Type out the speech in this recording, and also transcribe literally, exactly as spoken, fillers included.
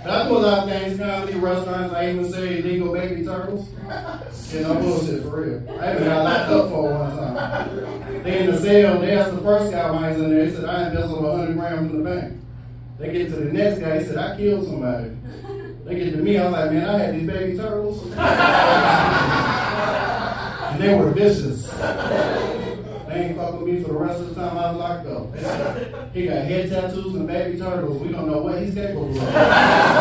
But I do a lot of things, comedy, restaurants. I even say illegal baby turtles. Yeah, no bullshit, for real. I even got locked up for one time. They in the cell, they asked the first guy why he's in there. He said, I embezzled one hundred grams from the bank. They get to the next guy, he said, I killed somebody. They get to me, I was like, man, I had these baby turtles. And they were vicious. They ain't fuck with me for the rest of the time I was locked up. He got head tattoos and baby turtles. We don't know what he's capable of.